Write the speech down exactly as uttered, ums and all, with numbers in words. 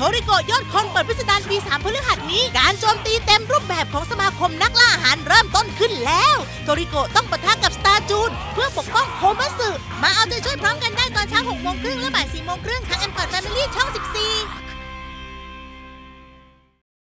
ทริโกะยอดคนเปิดพิสดารปีสามพฤหัสนี้การโจมตีเต็มรูปแบบของสมาคมนักล่าอาหารเริ่มต้นขึ้นแล้วโทริโกะต้องปะทะกับสตาร์จูนเพื่อปกป้องโคมัสึมาเอาใจช่วยพร้อมกันได้ตอนเช้าหกโมงครึ่งและบ่ายสี่โมงครึ่งทางแอมพอร์ตแฟมิลี่ช่องสิบสี่